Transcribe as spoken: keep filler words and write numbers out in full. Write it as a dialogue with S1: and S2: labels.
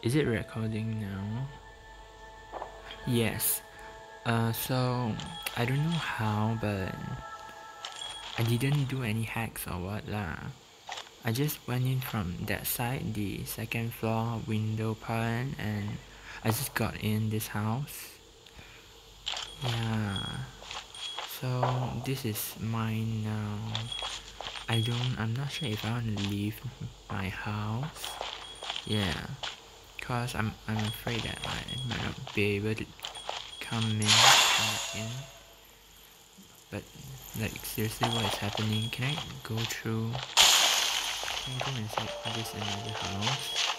S1: Is it recording now? Yes. Uh, so I don't know how, but I didn't do any hacks or what lah. I just went in from that side, the second floor window part, and I just got in this house. Yeah. So this is mine now. I don't. I'm not sure if I want to leave my house. Yeah. Cause I'm I'm afraid that I might not be able to come in, come back in. But like seriously, what is happening? Can I go through? Can I go inside this another house?